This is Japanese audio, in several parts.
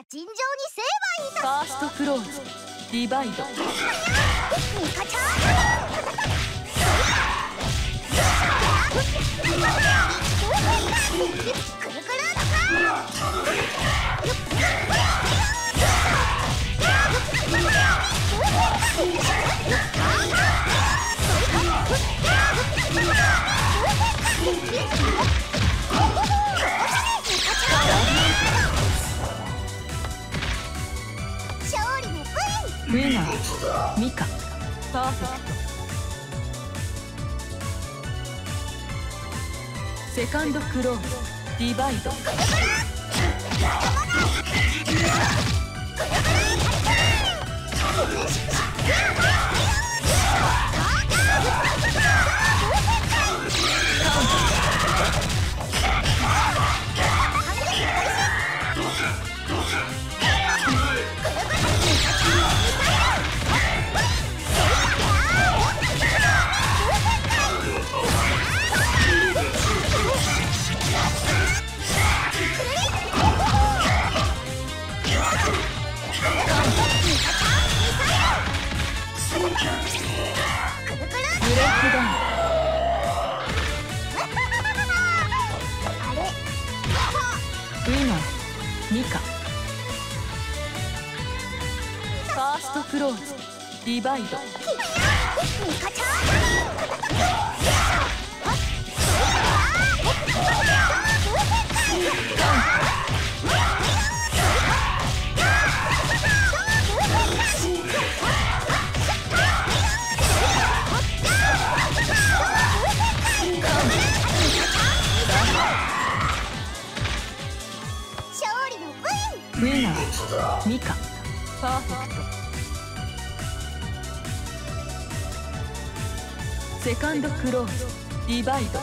尋常に成敗いたファーストクローズディバイド。 ミカちゃんくるくる勝利のウィナーミカパーフェクト。セカンドクローズディバイド。ウィナーミカファーストクローズディバイド。 ミカちゃんウィナーミカパーフェクト。セカンドクローズディバイド。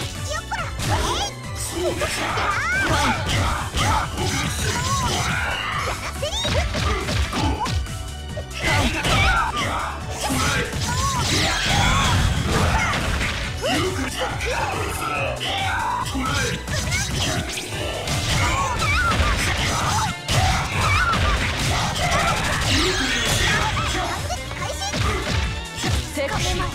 セクシー。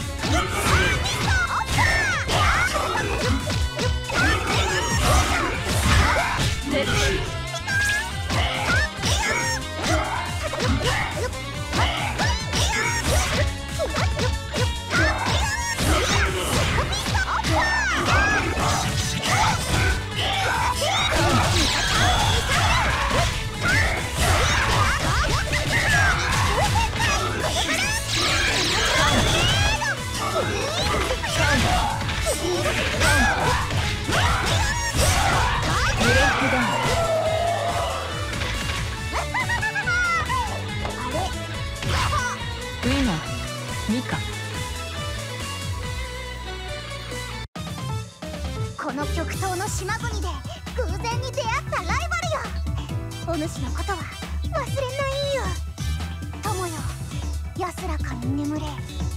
ウィナーミカ。 この極東の島国で偶然に出会ったライバルよ。お主のことは忘れないよ。友よ、安らかに眠れ。